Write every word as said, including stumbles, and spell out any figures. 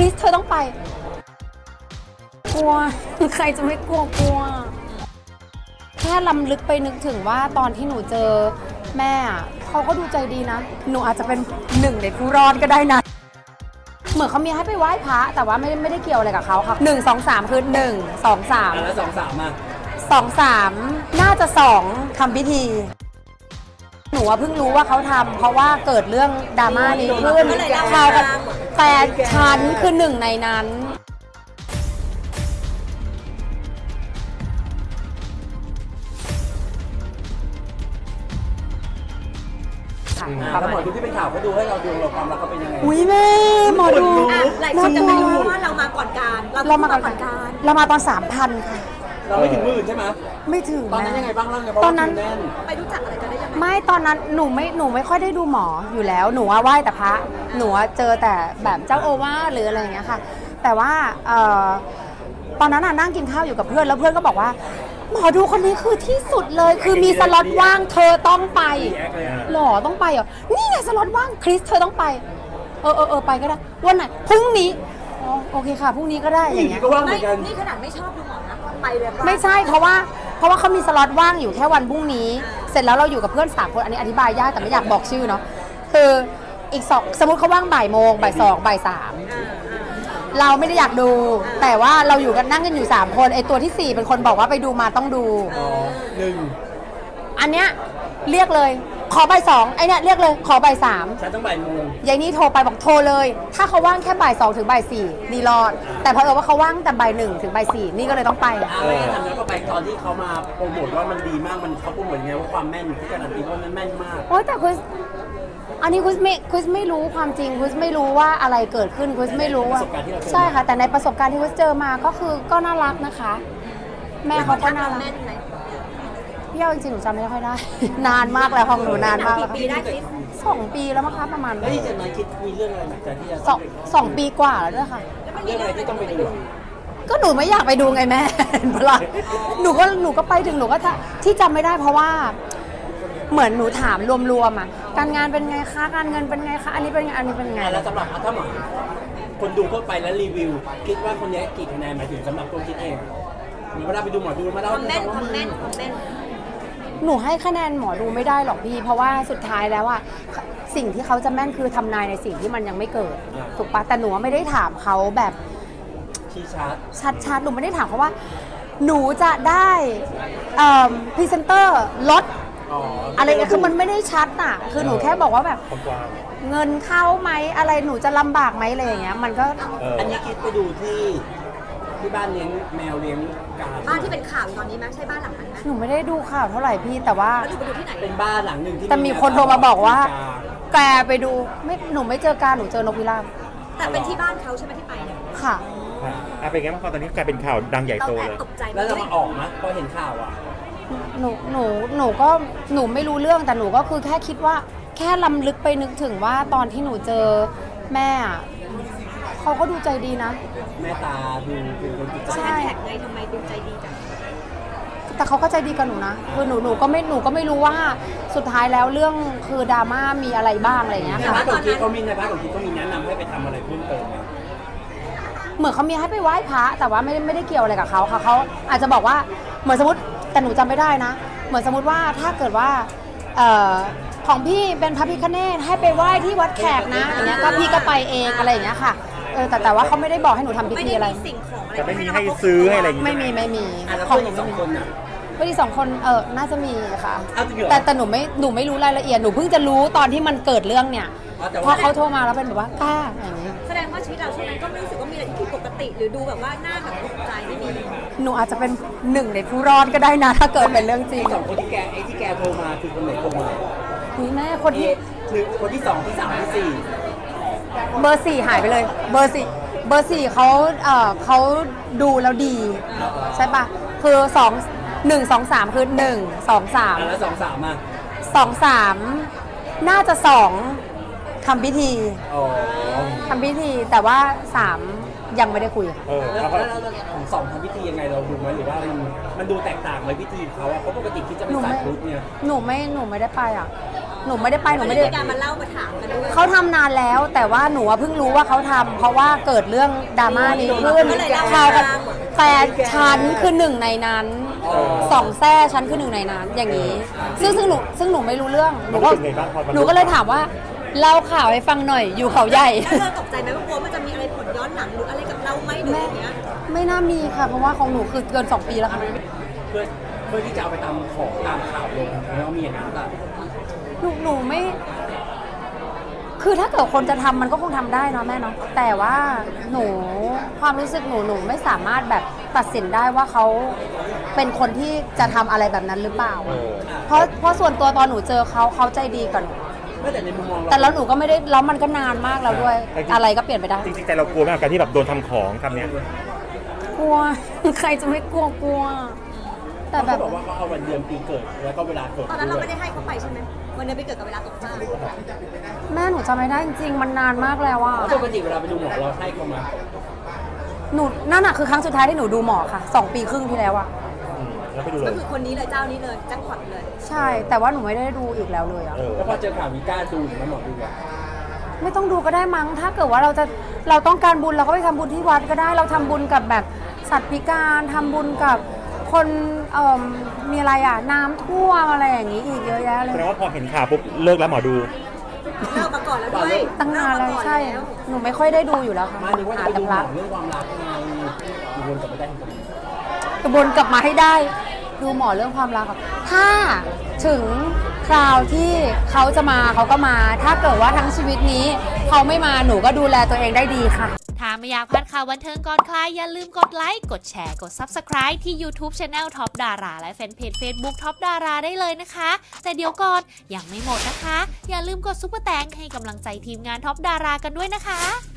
ริสเธอต้องไปกลัวใครจะไม่กลัวกลัวแค่ลำลึกไปนึกถึงว่าตอนที่หนูเจอแม่เขาก็ดูใจดีนะหนูอาจจะเป็นหนึ่งในผู้รอดก็ได้นะเหมือนเขามีให้ไปไหว้พระแต่ว่าไม่ไม่ได้เกี่ยวอะไรกับเขาค่ะหนึ่งสองสามคือหนึ่งสองสามแล้วสองสามอ่ะสองสามน่าจะสองทำพิธีหนูว่าเพิ่งรู้ว่าเขาทำเพราะว่าเกิดเรื่องดราม่านี้ขึ้นข่าวกันแต่ฉันคือหนึ่งในนั้นแล้วหมอดูที่เป็นข่าวเขาดูให้เราดูเราความรักเขาเป็นยังไงอุ้ยแม่หมอดูหลายคนจะไม่รู้ว่าเรามาก่อนการเรามาก่อนการเรามาตอนสามพันค่ะเราไม่ถึงหมื่นใช่ไหมไม่ถึงตอนนั้นยังไงบ้างเล่าไงตอนนั้นไปรู้จักอะไรกันได้ยังไงไม่ตอนนั้นหนูไม่หนูไม่ค่อยได้ดูหมออยู่แล้วหนูว่าไหว้แต่พระหนูเจอแต่แบบเจ้าโอวาทหรืออะไรอย่างเงี้ยค่ะแต่ว่าตอนนั้นน่ะนั่งกินข้าวอยู่กับเพื่อนแล้วเพื่อนก็บอกว่าหมอดูคนนี้คือที่สุดเลยคือมีสล็อตว่างเธอต้องไปหรอต้องไปเหรอนี่ไงสล็อตว่างคริสเธอต้องไปเออเออเออไปก็ได้วันไหนพรุ่งนี้อ๋อโอเคค่ะพรุ่งนี้ก็ได้อย่างเงี้ยก็ว่างเหมือนกันนี่ขนาดไม่ชอบดูหมอนะไปเลยไม่ใช่เพราะว่าเพราะว่าเขามีสล็อตว่างอยู่แค่วันพรุ่งนี้เสร็จแล้วเราอยู่กับเพื่อนสามคนอันนี้อธิบายยากแต่ไม่อยากบอกชื่อเนาะคืออีกสองสมมติเขาว่างบ่ายโมงบ่ายสองบ่ายสามเราไม่ได้อยากดูแต่ว่าเราอยู่กันนั่งกันอยู่สามคนไอตัวที่สี่เป็นคนบอกว่าไปดูมาต้องดูอ๋อหนึ่งอันเนี้ยเรียกเลยขอบ่ายสองไอเนี้ยเรียกเลยขอบ่ายสามฉันต้องบ่ายโมงยายนี่โทรไปบอกโทรเลยถ้าเขาว่างแค่บ่ายสองถึงบ่ายสี่นี่รอดแต่พอเออว่าเขาว่างแต่บ่ายหนึ่งถึงบ่ายสี่นี่ก็เลยต้องไปเออทำแล้วก็ไปตอนที่เขามาโปรโมทว่ามันดีมากมันเขาโปรโมทไงว่าความแม่นที่การันตีว่ามันแม่นมากโอ้แต่คุณอันนี้คุณไม่คุณไม่รู้ความจริงคุณไม่รู้ว่าอะไรเกิดขึ้นคุณไม่รู้ว่าใช่ค่ะแต่ในประสบการณ์ที่คุณเจอมาก็คือก็น่ารักนะคะแม่เขาก็น่ารักพี่เอาจริงๆหนูจำไม่ค่อยได้นานมากแล้วของหนูนานมากแล้วปีได้คิดสองปีแล้วมั้งคะประมาณแล้วที่จะนายคิดมีเรื่องอะไรหลังจากที่จะสองสองปีกว่าแล้วด้วยค่ะเรื่องอะไรที่ต้องไปดูก็หนูไม่อยากไปดูไงแม่เพราะหนูก็หนูก็ไปถึงหนูก็ที่จำไม่ได้เพราะว่าเหมือนหนูถามรวมๆอ่ะการงานเป็นไงคะการเงินเป็นไงคะอันนี้เป็นไงอันนี้เป็นไงแล้วสำหรับถ้าหมอคนดูทั่วไปแล้วรีวิวคิดว่าคนนี้กี่คะแนนหมายถึงสำหรับตัวคิดเองมีเวลาไปดูหมอดูมาแล้วคอมเมนต์คอมเมนต์คอมเมนต์หนูให้คะแนนหมอดูไม่ได้หรอกพี่เพราะว่าสุดท้ายแล้วอ่ะสิ่งที่เขาจะแม่นคือทำนายในสิ่งที่มันยังไม่เกิดถูกปะแต่หนูไม่ได้ถามเขาแบบชี้ชัดชัดๆหนูไม่ได้ถามเขาว่าหนูจะได้พรีเซนเตอร์ลดอะไรคือมันไม่ได้ชัดน่ะคือหนูแค่บอกว่าแบบเงินเข้าไหมอะไรหนูจะลำบากไหมอะไรอย่างเงี้ยมันก็อันนี้คิดไปดูที่ที่บ้านเลี้ยงแมวเลี้ยงกาบ้านที่เป็นข่าวตอนนี้ไหมใช่บ้านหลังนั้นไหมหนูไม่ได้ดูข่าวเท่าไหร่พี่แต่ว่าดูไปดูที่ไหนเป็นบ้านหลังหนึ่งที่แต่มีคนโทรมาบอกว่าแกไปดูไม่หนูไม่เจอกาหนูเจอนกพิราบแต่เป็นที่บ้านเขาใช่ไหมที่ไปเนี่ยค่ะอ่ะเป็นไงบ้างพอตอนนี้กลายเป็นข่าวดังใหญ่โตเลยแล้วเรามาออกนะพอเห็นข่าวอ่ะหนูหนูหนูก็หนูไม่รู้เรื่องแต่หนูก็คือแค่คิดว่าแค่ลำลึกไปนึกถึงว่าตอนที่หนูเจอแม่เขาก็ดูใจดีนะแม่ตาดูเป็นคนจิตใจใช่ไงทำไมดูใจดีจังแต่เขาก็ใจดีกับหนูนะคือหนูหนูก็ไม่หนูก็ไม่รู้ว่าสุดท้ายแล้วเรื่องคือดราม่ามีอะไรบ้างอะไรอย่างเงี้ยค่ะในพาร์ทของคิดเขามีในพาร์ทของคิดเขามีแนะนำให้ไปทำอะไรเพิ่มเติมไหมเหมือนเขามีให้ไปไหว้พระแต่ว่าไม่ไม่ได้เกี่ยวอะไรกับเขาค่ะเขาอาจจะบอกว่าเหมือนสมมติแต่หนูจำไม่ได้นะเหมือนสมมติว่าถ้าเกิดว่าของพี่เป็นพระพิฆเนศให้ไปไหว้ที่วัดแขกนะอย่างเงี้ยก็พี่ก็ไปเองอะไรอย่างเงี้ยค่ะเออแต่แต่ว่าเขาไม่ได้บอกให้หนูทำพิธีอะไรแต่ไม่มีให้ซื้อให้อะไรอย่างเงี้ยไม่มีไม่มีของหนูสองคนอ่ะไม่มีสองคนเออน่าจะมีค่ะแต่แต่หนูไม่หนูไม่รู้รายละเอียดหนูเพิ่งจะรู้ตอนที่มันเกิดเรื่องเนี่ยพอเขาโทรมาแล้วเป็นแบบว่ากล้าอย่างนี้แสดงว่าชีวิตเราช่วงนั้นก็ไม่รู้สึกว่ามีอะไรที่ผิดปกติหรือดูแบบว่าหน้าแบบตกใจไม่มีหนูอาจจะเป็นหนึ่งในผู้รอดก็ได้นะถ้าเกิดเป็นเรื่องจริงสองคนที่แกไอ้ที่แกโทรมาคือคนไหนโทรมานี่แม่คนที่คือคนที่สองที่สามที่สี่เบอร์สี่หายไปเลยเบอร์สี่เบอร์สี่เขาเอ่อเขาดูแล้วดีใช่ปะคือสองหนึ่งสองสามคือหนึ่งสองสามแล้วสองสามอ่ะสองสามน่าจะสองทำพิธีทำพิธีแต่ว่าสามยังไม่ได้คุยเออแล้วแล้วก็แล้วแล้วของสองทำพิธียังไงเราดูไหมหรือว่ามันมันดูแตกต่างไหมพิธีเขาอะเพราะปกติคิดจะเป็หนูนสาไม่ยพุทธเนี่ยหนูไม่หนูไม่ได้ไปอ่ะหนูไม่ได้ไปหนูไม่ได้มีการมาเล่ามาถามกันด้วยเขาทำนานแล้วแต่ว่าหนูอะเพิ่งรู้ว่าเขาทำเพราะว่าเกิดเรื่องดราม่านี้ขึ้นข่าวกันแต่ฉันคือหนึ่งในนั้นสองแท้ฉันคือหนึ่งในนั้นอย่างนี้ ซึ่งซึ่งหนูซึ่งหนูไม่รู้เรื่องหนูก็รู้สึกไงบ้างพอมันหนูก็เลยถามว่าเล่าข่าวให้ฟังหน่อยอยู่เขาใหญ่แล้วเราตกใจไหมว่ากลัวมันจะมีอะไรผลย้อนหลังหรืออะไรกับเราไหมหรือแม่อย่างเงี้ยไม่น่ามีค่ะเพราะว่าของหนูคือเกินสองปีแล้วค่ะเพื่อเพื่อที่จะเอาไปตามของตามข่าวลงแล้วมีอย่างนั้นป่ะหนูหนูไม่ คือถ้าเกิดคนจะทำมันก็คงทำได้เนาะแม่เนาะแต่ว่าหนูความรู้สึกหนูหนูไม่สามารถแบบตัดสินได้ว่าเขาเป็นคนที่จะทำอะไรแบบนั้นหรือเปล่าเออเพราะเพราะส่วนตัวตอนหนูเจอเขาเขาใจดีกับหนูไม่แต่ในมุมมองเราแต่แล้วหนูก็ไม่ได้แล้วมันก็นานมากแล้วด้วยแต่จริงอะไรก็เปลี่ยนไปได้จริงๆใจเรากลัวไหมกับการที่แบบโดนทำของคำเนี้ยกลัว ใครจะไม่กลัวกลัว แต่แบเขาบบอกว่าเขาเอาวันเดือนปีเกิดแล้วก็เวลาเกิดตอนนั้นเราด้วไม่ยได้ให้เขาไปใช่ไหมวันนี้ไปเกิดกับเวลาตกฟากแม่หนูจำไม่ได้จริงๆมันนานมากแล้วอะปกติเวลาไปดูหมอเราให้เขามาหนูนั่นอะคือครั้งสุดท้ายที่หนูดูหมอค่ะสองปีครึ่งที่แล้วอะอืมแล้วไปดูเลก็ยคือคนนี้เลยเจ้านี้เลยแจ็คพอตเลยใช่ แต่ว่าหนูไม่ได้ดูอีกแล้วเลยอะเออแล้วพอเจอข่าวมีกล้าดูหรือไม่หมอดูอะไม่ต้องดูก็ได้มั้งถ้าเกิดว่าเราจะเราต้องการบุญเราก็ไปทำบุญที่วัดก็ได้เราทำบุญกับแบบสัตว์พิการทำบุญกับคนเอ่อมีอะไรอะน้ำท่วมอะไรอย่างนี้อีกเยอะแยะเลแสดงยว่าพอเห็นข่าวปุ๊บเลิกแล้วหมอดูเลิกมาก่อนแล้วด้วยตั้งนานแล้วเกมก่อใช่ หนูไม่ค่อยได้ดูอยู่แล้วค่ะมาถึงว่าจะอ่านไปแต่ดูพหมระอเรื่องความรักไงดูวนกลับไปได้ถึงตรงนี้กระบวนกลับมาให้ได้ ดูหมอเรื่องความรักอะถ้าถึงคราวที่เขาจะมาเขาก็มา ถ้าเกิดว่าทั้งชีวิตนี้เขาไม่มาหนูก็ดูแลตัวเองได้ดีค่ะถ้าไม่อยากพลาดข่าวบันเทิงก่อนใครอย่าลืมกดไลค์ กดแชร์ กด ซับสไครบ์ ที่ YouTube Channel Top Dara และแฟนเพจ Facebook Top Dara ได้เลยนะคะ แต่เดี๋ยวก่อนยังไม่หมดนะคะ อย่าลืมกดซุปเปอร์แตงให้กำลังใจทีมงาน Top Dara กันด้วยนะคะ